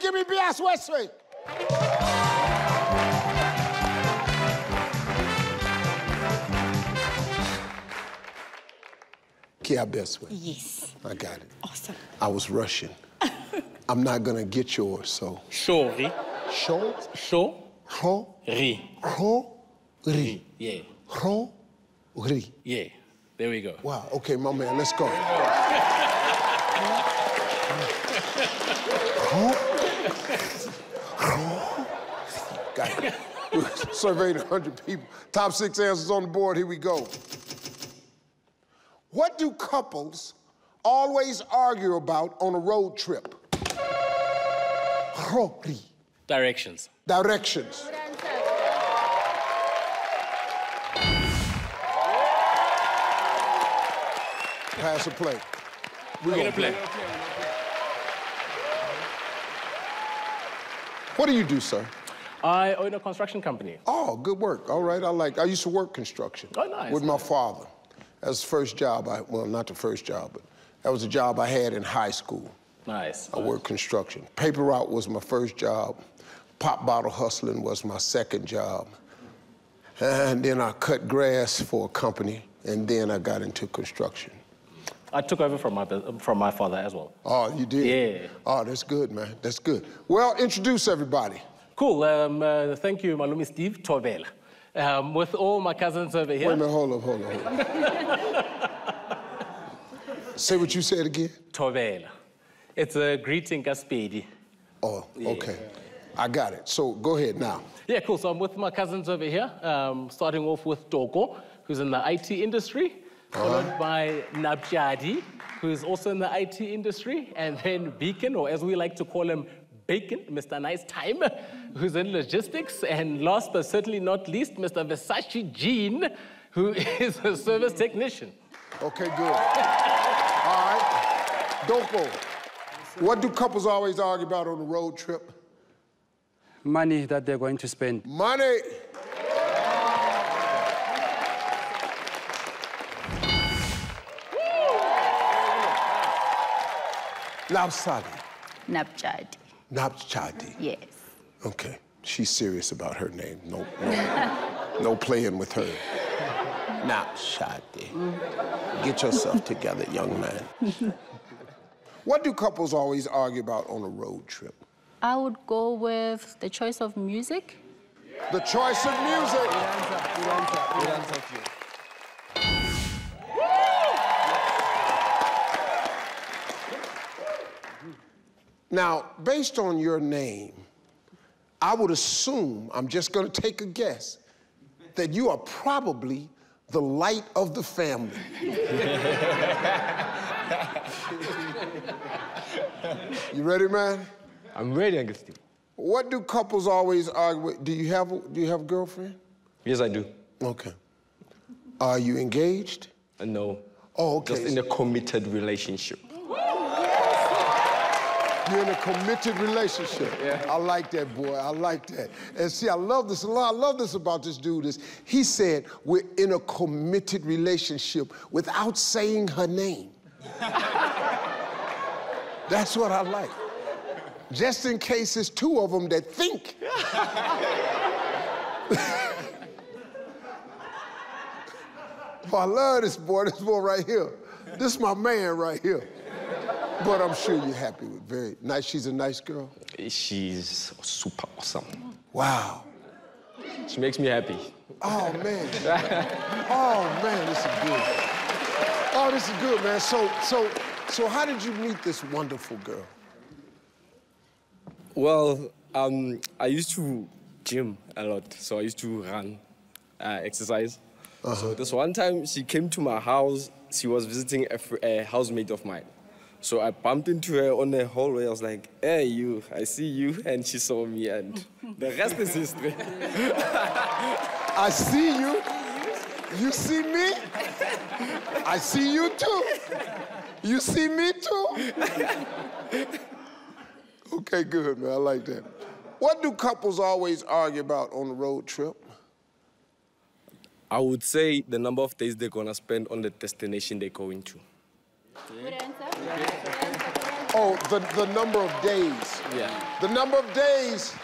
give me BS Wesley. Kia Besway. Yes. I got it. Awesome. I was rushing. I'm not gonna get yours, so. Shori. Show. Sho. Ro. Ri. Ro. Ri. Yeah. Ro. Ri. Yeah. There we go. Wow, okay, my man, let's go. Got it. We surveyed 100 people. Top 6 answers on the board, here we go. What do couples always argue about on a road trip? Directions. Directions. Pass or play? We're gonna play. What do you do, sir? I own a construction company. Oh, good work. All right, I used to work construction. Oh, nice. With my father. That was the first job well, not the first job, but that was a job I had in high school. Nice. I worked construction. Paper route was my first job. Pop bottle hustling was my second job. And then I cut grass for a company, and then I got into construction. I took over from my father as well. Oh, you did? Yeah. Oh, that's good, man. That's good. Well, introduce everybody. Cool. Thank you, Malumi Steve Tovela. With all my cousins over here. Wait a minute, hold up. Say what you said again. Tovela. It's a greeting, Gaspedi. Oh, okay. I got it. So go ahead now. Yeah, cool. So I'm with my cousins over here, starting off with Toko, who's in the IT industry, followed by Nabjadi, who's also in the IT industry, and then Beacon, or as we like to call him, Bacon, Mr. Nice Time, who's in logistics, and last but certainly not least, Mr. Versace Jean, who is a service technician. Okay, good. All right. Doko, what do couples always argue about on a road trip? Money that they're going to spend. Money. Lapsadi. Napchadi. Napchadi. Yes. Okay, she's serious about her name. No playing with her. Napchadi. Get yourself together, young man. What do couples always argue about on a road trip? I would go with the choice of music. The choice of music. Good answer. Now, based on your name, I would assume, I'm just gonna take a guess, that you are probably the light of the family. You ready, man? I'm ready, Uncle Steve. What do couples always argue with? Do you have a girlfriend? Yes, I do. Okay. Are you engaged? No. Oh, okay. Just in a committed relationship. You're in a committed relationship. Yeah. I like that, boy. I like that. And see, I love this a lot. I love this about this dude is he said we're in a committed relationship without saying her name. That's what I like. Just in case it's two of them that think. Oh, I love this boy right here. This is my man right here. But I'm sure you're happy with very nice. She's a nice girl. She's super awesome. Wow. She makes me happy. Oh, man. Oh, man, this is good. Oh, this is good, man. So how did you meet this wonderful girl? Well, I used to gym a lot, so I used to run, exercise. So this one time, she came to my house. She was visiting a housemate of mine. So I bumped into her on the hallway. I was like, hey, you, I see you. And she saw me, and the rest is history. I see you. You see me? I see you too. You see me too? Okay, good, man. I like that. What do couples always argue about on the road trip? I would say the number of days they're gonna spend on the destination they're going to. Good answer. Oh, the number of days. Yeah. The number of days.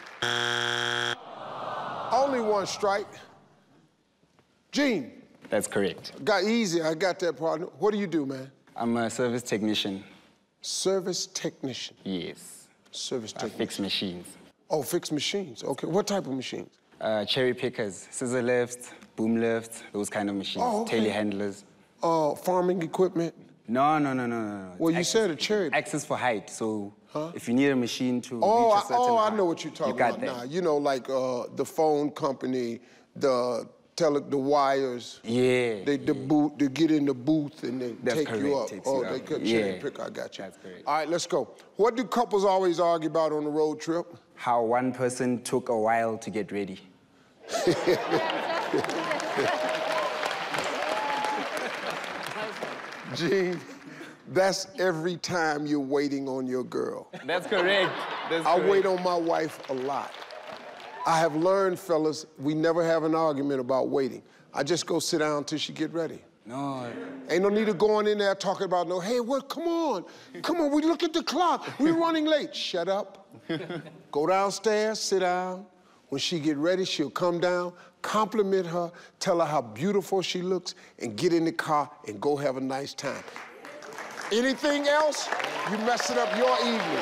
Only one strike. Gene. That's correct. Got easy, I got that, partner. What do you do, man? I'm a service technician. Service technician. Yes. Service I technician. fix machines. Oh, fix machines. Okay, what type of machines? Cherry pickers, scissor lifts, boom lifts, those kind of machines. Oh, okay. Telehandlers. Farming equipment? No. Well, you said a cherry. Access for height, so if you need a machine to reach a certain I height, know what you're talking you got about that. now. You know, like the phone company, the wires. Yeah. They get in the booth and they That's take you up. correct, takes Oh, you they up. could Yeah. cherry pick. I got you. That's correct. All right, let's go. What do couples always argue about on the road trip? How one person took a while to get ready. Gene, that's every time you're waiting on your girl. That's correct. I wait on my wife a lot. I have learned, fellas, we never have an argument about waiting. I just go sit down till she get ready. No. Ain't no need of going in there talking about no, hey, what, come on, we look at the clock, we're running late. Shut up. Go downstairs, sit down. When she get ready, she'll come down, compliment her, tell her how beautiful she looks, and get in the car and go have a nice time. Anything else, you messing up your evening.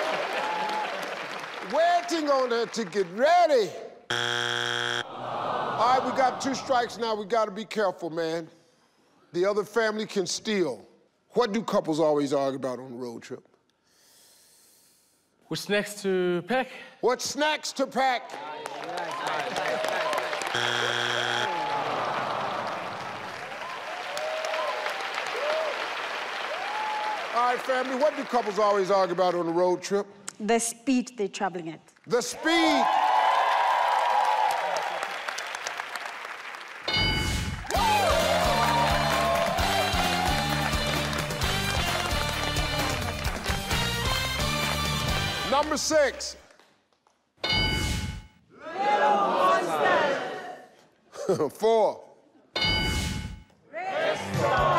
Waiting on her to get ready. All right, we got 2 strikes now. We gotta be careful, man. The other family can steal. What do couples always argue about on the road trip? Which snacks to pack? What snacks to pack? All right, family, what do couples always argue about on the road trip? The speed they're traveling at. The speed. Number 6. Little monsters. 4. Restaurant.